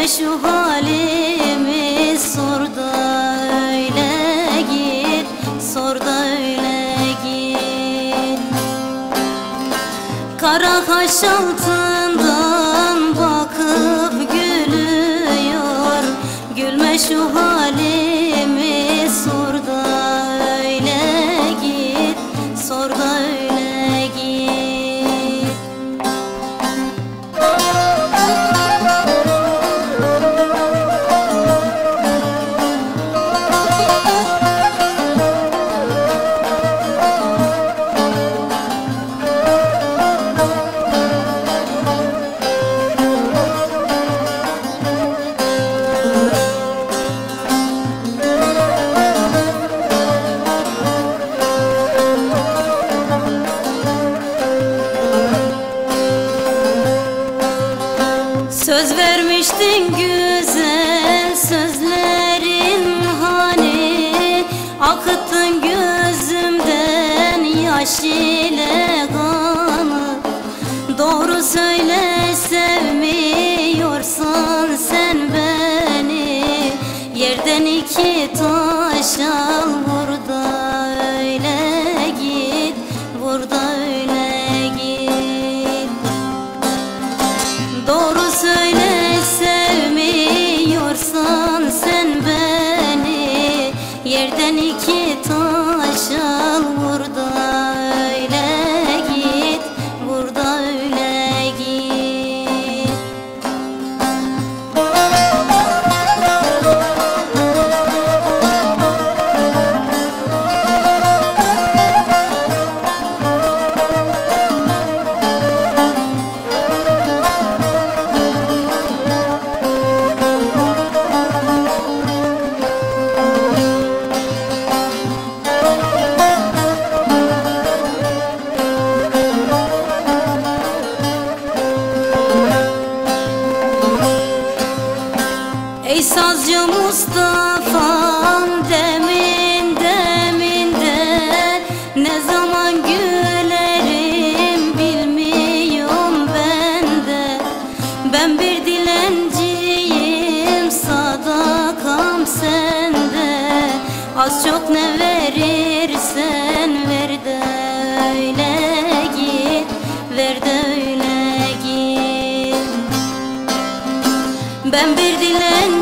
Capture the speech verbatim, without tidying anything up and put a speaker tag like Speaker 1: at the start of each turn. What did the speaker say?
Speaker 1: Gülme şu halimi, sor da öyle git, sor da öyle git. Kara kaş altından bakıp gülüyor. Gülme şu halimi, sor da öyle git, sor da öyle git. Söz vermiştin güzel sözlerin hani, akıttın gözümden yaş ile kanı. Doğru söyle, sevmiyorsan sen beni, yerden iki taş al, vur da öyle git, vur da öyle git. Doğru söyle, sevmiyorsan sen beni, yerden iki taş al, vur da öyle git, vur da öyle git. Ey sazcı Mustafa'm, demin deminden ne zaman gülerim bilmiyorum ben de. Ben bir dilenciyim, sadakam sende. Az çok ne verirsen ver de öyle git, ver de öyle git. Ben bir dilenciyim,